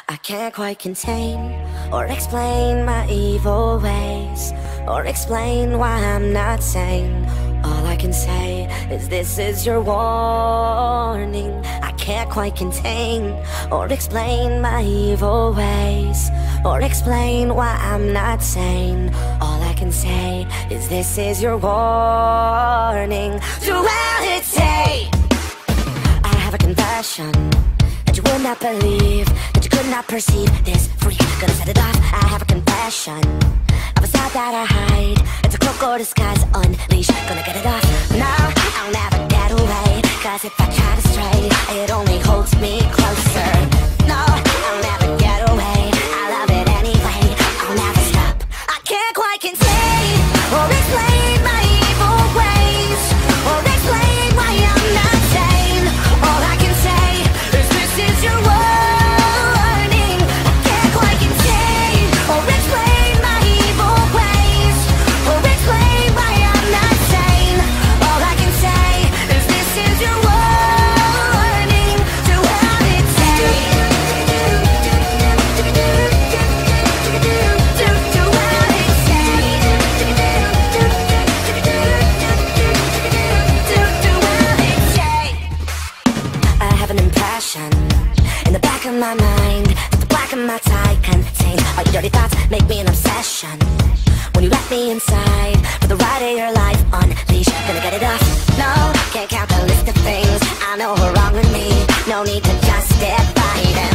I can't quite contain or explain my evil ways, or explain why I'm not sane. All I can say is this is your warning. I can't quite contain or explain my evil ways, or explain why I'm not sane. All I can say is this is your warning. Duality. I have a confession that you would not believe, that you could not perceive. This freak gonna set it off. I have a confession of a side that I hide. It's a cloak or disguise, unleash, gonna get it off. No, I'll never get away, cause if I try to stray, it only holds me closer. No, I'll never get away, I love it anyway, I'll never stop. I can't quite contain or explain my evil ways, or explain why I'm not sane. All I can say is this is your warning. I can't quite contain or explain my evil ways, or explain why I'm not sane. All I can say is this is your warning. Duality. I have an impression in the back of my mind that the black of my tie contains all your dirty thoughts, make me an obsession. When you let me inside for the ride of your life, unleash, gonna get it off. No, can't count the list of things I know are wrong with me. No need to justify them.